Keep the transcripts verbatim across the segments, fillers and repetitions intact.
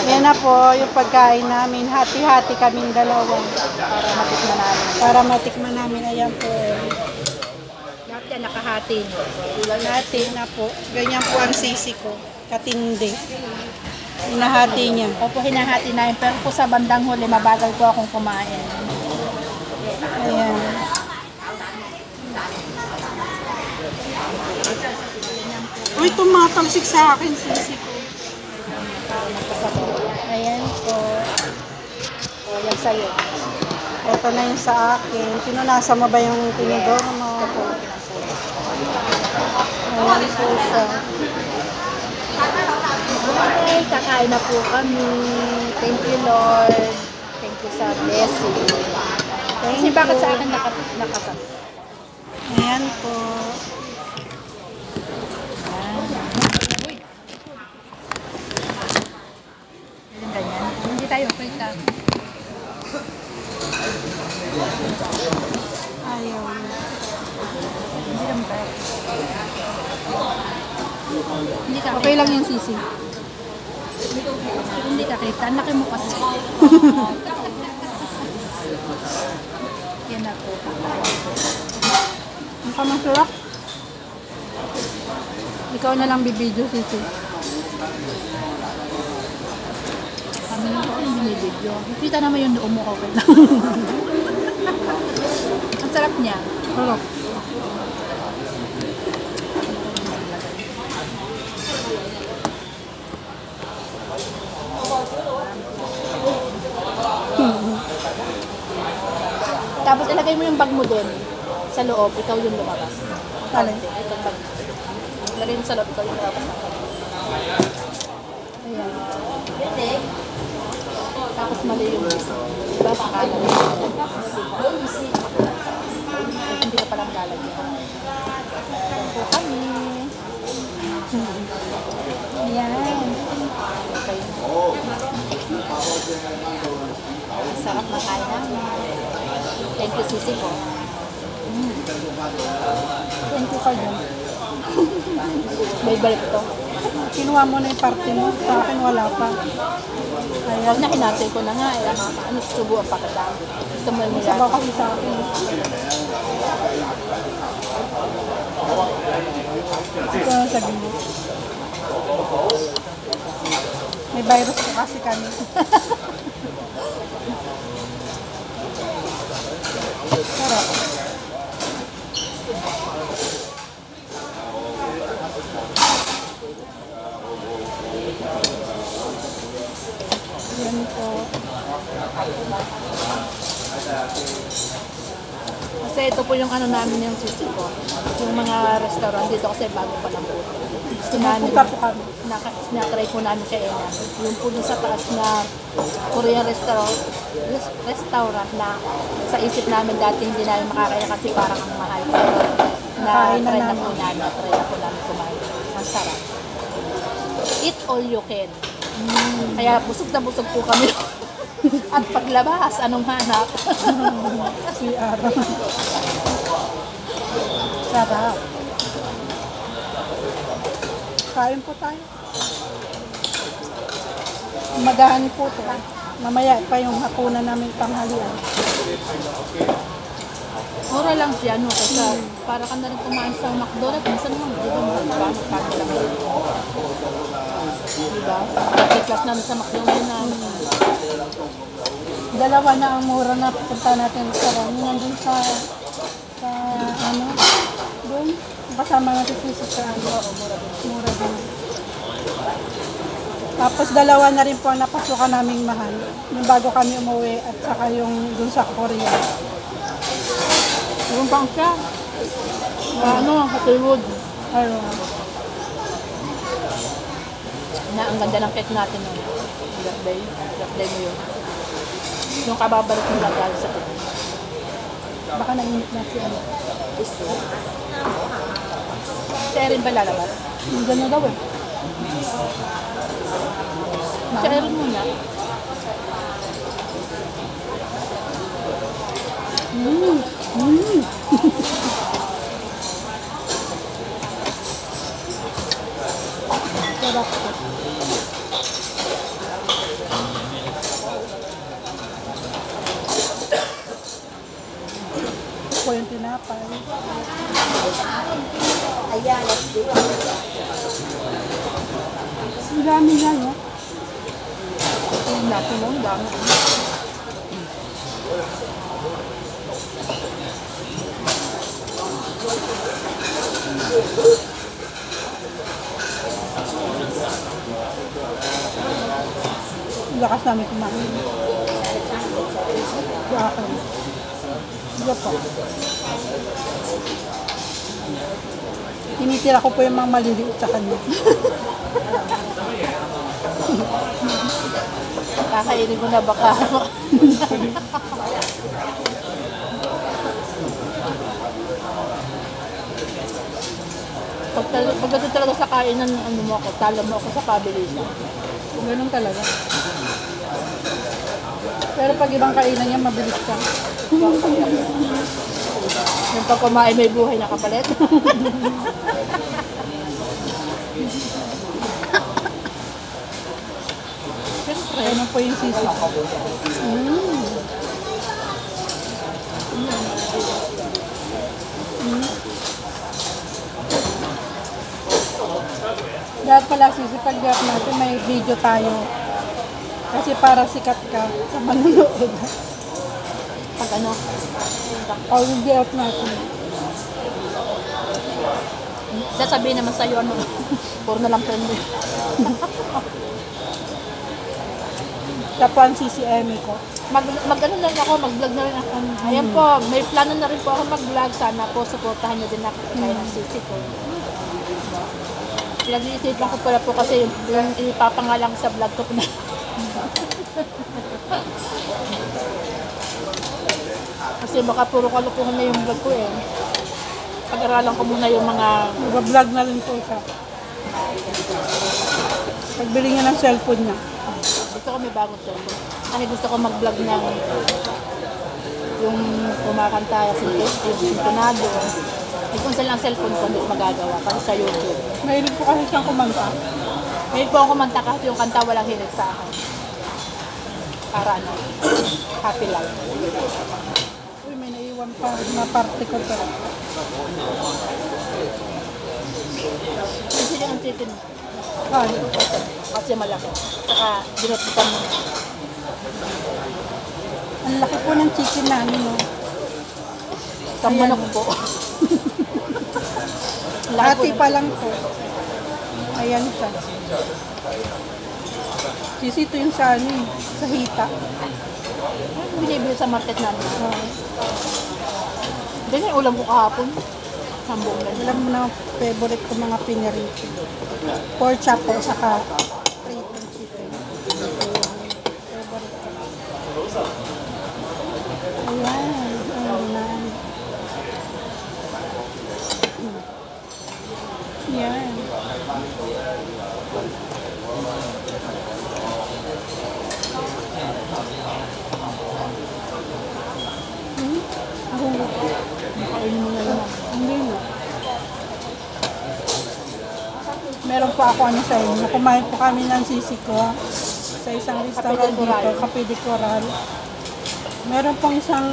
Yan na po yung pagkain namin. Hati-hati kaming dalawa. Para matikman namin. Para matikman namin. Ayan po. Lahat yan nakahati. Hati na po. Ganyan po ang sisi ko. Katindi. Hinahati niya. Opo, hinahati namin. Pero po sa bandang huli, mabagal po akong kumain. Ayan. Uy, tumatalsik sa akin sisi ko. Ayan po. O, yan sa'yo. Ito na yung sa akin. Pinunasan mo ba yung tinidor mo? Ayan po siya. Okay, kakain na po kami. Thank you, Lord. Thank you sa blessing. Thank Kasi bakit you. sa akin nakat nakatat? Ayan po. Yung ganyan. Hindi tayo kita. Ayaw. Hindi naman tayo. Hindi ka Okay lang yung sisi. Hindi ka kita. Ang laki mo kasi. Yan na po. Ang kamasarap. Ikaw na lang bibidyo sisi. Kami ko hindi may video. Kita naman yung noo mo ko. Ang sarap niya. Sarap. Tapos ilagay mo yung bag mo doon sa loob, ikaw yung lumabas. Alin? Itong bag. Ilagay mo sa loob, ikaw yung lumabas. Ayan. Tapos mali yung isa. Diba? Pakala mo. Hindi ka palang lalagyan. Ayan po kami. Ayan. Okay. Sarap na kain namin. Thank you, Sisi po. Mm. Thank you ka dyan. May balik ito. Kinuha mo na yung parte mo. Sa akin wala pa. Huwag Ayan. na hinatay ko na nga. Eh, ano, susubuan pa kita. Gusto mo yung Sabaw kasi sa akin. Ito na sa gilid. May virus po kasi kami. Sarap. Yan po. Kasi ito po yung ano namin yung Sisi ko. Yung mga restaurant dito kasi bago pa lang po. Gusto namin. Pupunta po kami. Naka, sinatry po namin kay Ena. Yung po dun sa taas na Korean restaurant, restaurant na sa isip namin dati hindi namin makakaya kasi parang ang mahal. Pero Nakain na na-try na, namin. po namin, try na po namin kumain. Ang sarap. Eat all you can. Mm. Kaya busog na busog po kami. At paglabas, anong hanap? Si Ara. Sarap. Kain po tayo. Magahan po to. Mamaya pa yung hapunan namin tanghalian. Mura lang siya, no? Kasi para ka na rin kumain sa McDonald's. Minsan naman, di ba? Magkano kami lang yun. Diba? Kasi namin sa McDonald's na. Dalawa na ang mura na pupunta natin sa Rami. Nandun sa, sa ano, doon. Kasama natin si sa ano. Mura din. Tapos dalawa na rin po ang napasukan naming mahal. Yung bago kami umuwi at saka yung dun sa Korea. Yung pang siya. Ano, Hollywood. Ayun. Na, ang ganda ng cake natin nun. Birthday. Birthday mo yun. Yung kababalik mo lang galing sa cake. Baka nainit na si ano. Si Erin ba lalabas? Nandiyan na daw eh. Si Erin muna. Mmm. Mmm. Sarap po. Ang dami na, no? Yung natin mo, ang dami. Ang lakas namin kumain. Sa akin. Diba po? Tinitira ko po yung mga maliliit sa kanya. Kakainin ko na baka. Pag, pagdating talaga sa kainan, ano mo ako, talo mo ako sa pabilisan. Ganun talaga. Pero pag ibang kainan niya, mabilis ka. Yung pag kumain may buhay na kapalit. Siyempre. Ano po yung sisi? Mm. Mm. Dapat pala sisi, pag diap natin may video tayo. Kasi para sikat ka sa manunood. Pag ano, O yung diap natin. sasabihin naman sa'yo, ano, puro na lang friend mo. Siya po ang C C M ko. Mag, mag ano na rin ako, mag-vlog na rin ako. Ayan po, may plano na rin po ako mag-vlog. Sana po, supportahan nyo din ako kaya ng sisi ko. Pinag-iisipan ko pala po kasi yung, yung ipapangalang sa vlog ko po na. Kasi baka puro kalukuhan na yung vlog ko eh. Pag-aralan ko muna yung mga... Mag-vlog na rin po siya. Pagbili niya ng cellphone niya. Gusto ko may bagong cellphone. Kasi gusto ko mag-vlog ng yung kumakanta si yung sintonado. Eh kung saan lang cellphone ko, hindi ko magagawa kasi sa YouTube. Mahilig po kasi siyang kumanta. Ngayon po ako kumanta kasi yung kanta walang hilig sa akin. Para ano, happy life. Uy, may naiwan pa na parte ko pa. Kasi yung chicken, Ano? kasi malaki. Saka dinututan mo. Ang laki po ng chicken namin, no? Sa manok po. Laki po Ati ng- pa lang po. Ayan siya. Sisi, ito yung sa ano eh, sa hita. Binibili sa market namin. Uh, Ganyan yung ulam ko kahapon. Sambong ganyan. alam mo na, favorite ko mga pinirito. Pork chop po, saka pritong chicken. Favorite ko. Ayan. Ayan. Yan. Hmm? Ako nga. Makainin mo na yun. Hindi na. Meron pa ako ano sa inyo. Kumain po kami ng sisi ko sa isang restaurant Cafe de Coral. dito, Cafe de Coral. Meron pong isang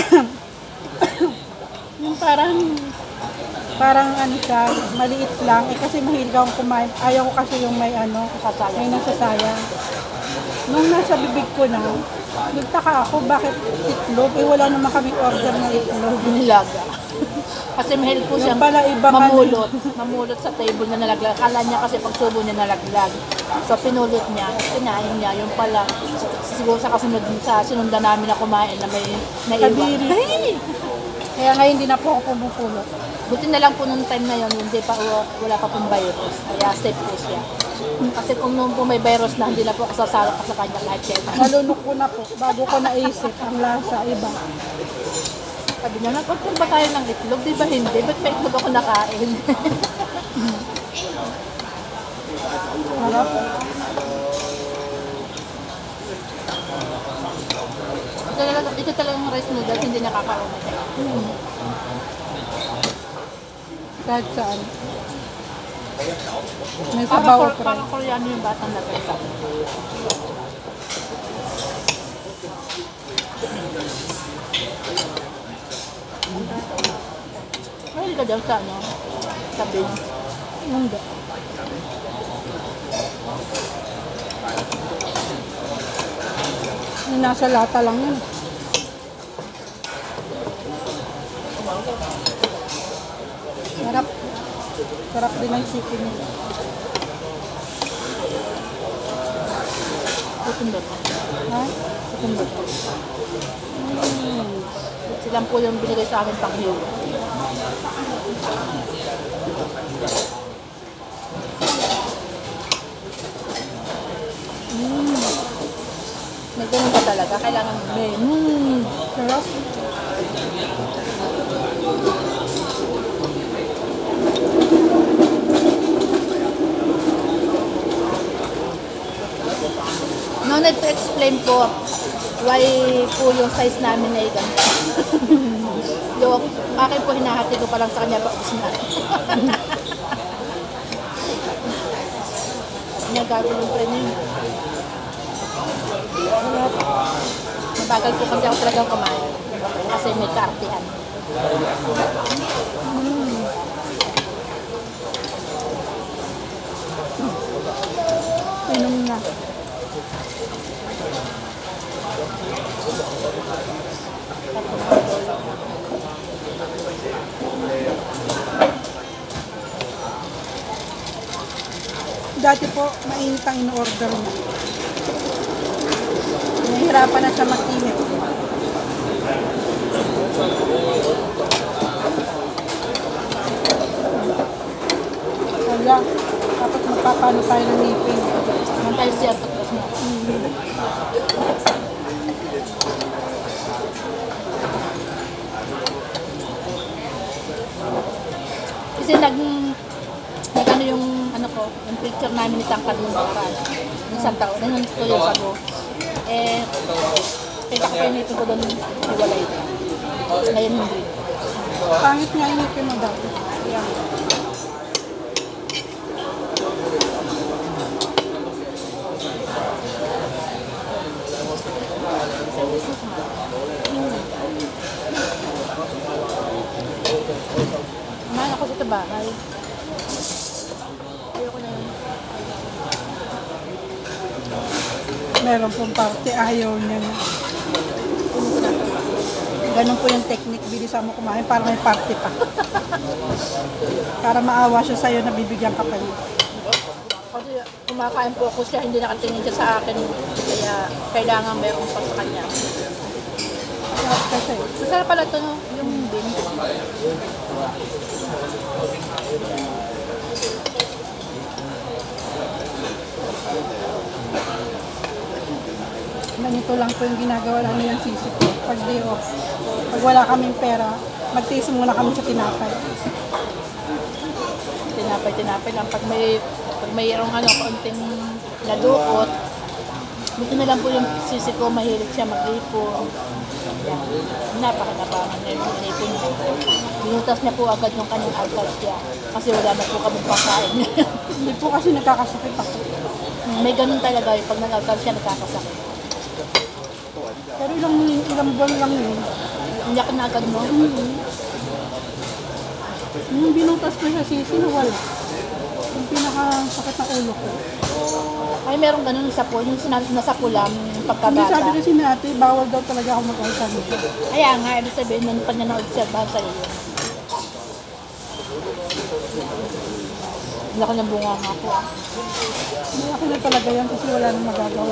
yung parang parang ano siya, maliit lang. Eh kasi mahilig akong kumain. Ayaw ko kasi yung may ano, Sasayang. may nasasayang. Nung nasa bibig ko na, nagtaka ako bakit itlog. Eh wala naman kami order ng itlog. Nilaga. Kasi mahilig po Yung siyang pala iba ka mamulot. Mamulot sa table na nalaglag. Akala niya kasi pagsubo niya nalaglag. So pinulot niya, kinain niya. Yung pala, siguro sa kasunod sa sinundan namin na kumain na may naiwan. Kadiri. Ay! Kaya ngayon hindi na po ako pumupulot. Buti na lang po nung time na yun, hindi pa, wala pa pong virus. Kaya safe po siya. Kasi kung noon po may virus na, hindi na po ako sasalak sa kanya kahit kailan. Nalunok ko na po. Bago ko naisip ang lasa, iba. Sabi niya, nag-order ba tayo ng itlog? Di ba hindi? Ba't may itlog ako nakain? Harap. ito, talaga, ito talagang rice noodles, hindi nakakaumay. Hmm. Kahit saan. May Parang, sabaw kor- pa rin. parang koreano yung batang nagkita. Ay, hindi ka dyan sa ano, sa beans. Hindi. Yung nasa lata lang yun. Sarap. Sarap din ang chicken nila. Putin ba ito? Ha? Putin ba ito? Mm. Silang po yung binigay sa akin pang hiyo. Mm. May ganun pa talaga. Kailangan may Mm. Sarap. no need to explain po why po yung size namin na ganito. Yung akin po hinahati ko pa lang sa kanya paubos na. Niya gagawin yung preno yun. Mabagal po kasi ako talagang kumain. Kasi may kaartihan. Mm. Inom na. Dati po, mainit ang in-order niya. Nahihirapan na siya mag-init. Wala. Tapos magpapano tayo ng ngipin. Naman tayo siya tapos mo. Kasi nag nag ano yung ano ko, yung picture namin ni Tangkad nung nakaraan. Yung isang taon, nung two years ago. Eh, kita ko pa yung ngipin ko doon, iwalay. Ngayon hindi. Pangit nga yung ngipin mo dati. Yan. Kumain ako sa bahay. Ayoko na yun. Meron pong party, ayaw niya na. Ganun po yung technique, bilisan mo kumain para may party pa. Para maawa siya sa'yo na bibigyan ka pa niya. Kasi kumakain po ako siya, hindi nakatingin siya sa akin. Kaya kailangan meron pa sa kanya. Sarap kasi. Masarap pala ito, no? Yung beans. Ganito lang po yung ginagawa namin yung sisip ko. Pag day off, pag wala kaming pera, magtiis muna kami sa tinapay. Tinapay, tinapay lang. Pag may, pag mayroong ano, kaunting nadukot, buti na lang po yung sisi ko, mahilig siya mag-ipon. Yan. Napakatabangan na yung ipon niya. Binutas niya po agad yung kanyang alkalsya. Kasi wala na po kami pagkain. Hindi po kasi nagkakasakit ako. May ganun talaga yung pag nag-alkalsya, nagkakasakit. Pero ilang, ilang buwan lang yun. Iyak na agad mo. Mm-hmm. Yung binutas ko sa sisi, nawala. Yung pinakasakit na ulo ko. Ay, meron ganun sa po, yung sinabi na sa pulam, Hindi pagkabata. sabi kasi ni ate, bawal daw talaga ako mag-alsan nito. Kaya nga, ibig sabihin, nung pag na-obserbahan sa'yo yun. Wala ko ng bunga nga po. Ah. May ako na talaga yan kasi wala nang magagawa.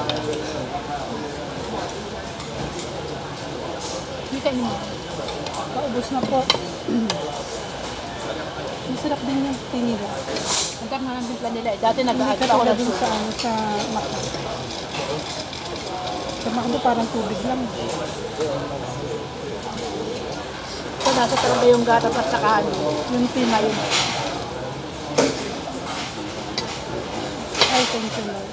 Hindi kayo mo. Paubos na po. Masarap din yung tinira. Hanggang nga ng timpla nila eh. Dati Hindi nag-aag ka pa ako tulad ng dun sa, ano, sa Macdo. Sa Macdo parang tubig lang. So, nasa talaga yung gatas at saka ano. Yung pina yun. Ay, thank you, Lord.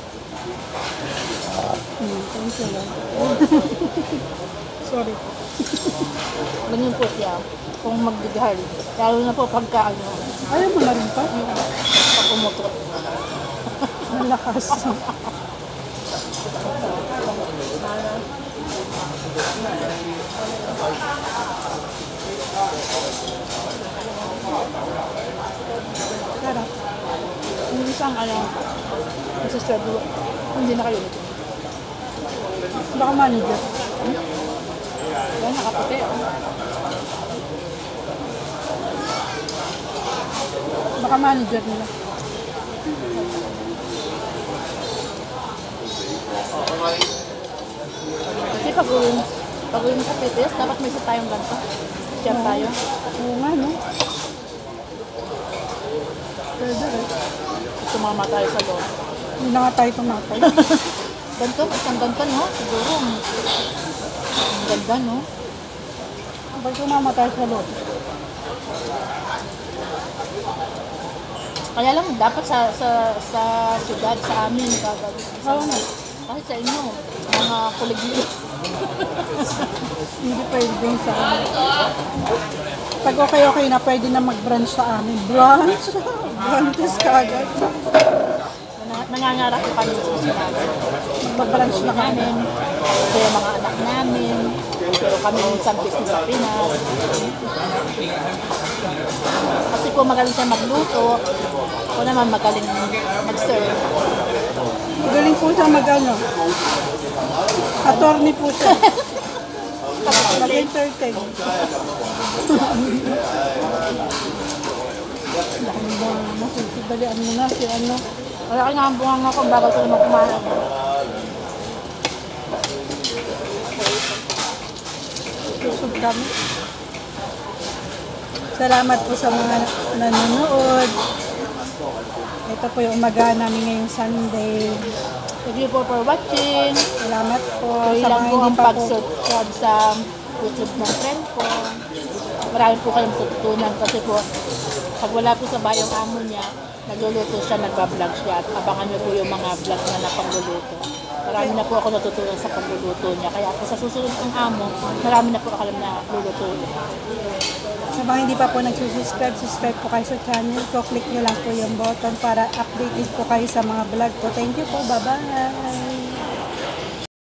Hmm, thank you, Lord. Sorry. Ganyan po siya. Kung magdigahal. Lalo na po pagka ano. Ayaw mo na rin pa? Pag umutot. Malakas. isang ano, nasiserve. Hindi na kayo nito. Baka manager. Yan, nakaputi. Oh. Baka manager nila. Kasi pag uwin, pag uwin sa P T S, dapat may isa tayong ganito. Share tayo. Oo nga, no? Pwede eh. Tumama tayo sa loob. Hindi na nga tayo tumatay. Ganito, isang ganito, no? Siguro. Ang ganda, no? Ba't tumama tayo sa loob? Kaya lang, dapat sa sa sa syudad, sa amin, gagawin. Oo nga. Kahit sa inyo, mga kuligli. Hindi pwede sa amin. Pag okay-okay na, pwede na mag-branch sa amin. Branch? Branches ka agad. Nang- Nangangarap ko kami sa sinabi. Mag-branch na kami. Namin, kaya mga anak namin, pero kami minsan business sa Pinas. Kasi kung magaling siya magluto, ako naman magaling mag-serve. Magaling po siya mag-ano. Attorney po siya. Mag-entertain. Dahil ba, masusidalian mo na si ano. Wala ka nga ang bunga nga kung bago ko naman kumain. Susog kami. Salamat po sa mga nanonood. Ito po yung umaga namin ngayong Sunday. Thank you po for watching. Salamat po Tuloy sa lang mga po hindi ang pa po. pag-subscribe sa YouTube ng friend ko. Marami po kayong tututunan kasi po pag wala po sa bayong amo niya, nagluluto siya, nagbablog siya at abangan niyo po yung mga vlog na napagluluto. Marami na po ako natutunan sa pagluluto niya. Kaya ako sa susunod kong amo, marami na po ako alam na luluto. Sa mga hindi pa po nagsusubscribe, subscribe po kayo sa channel ko. Click nyo lang po yung button para updated po kayo sa mga vlog ko. Thank you po. Bye-bye.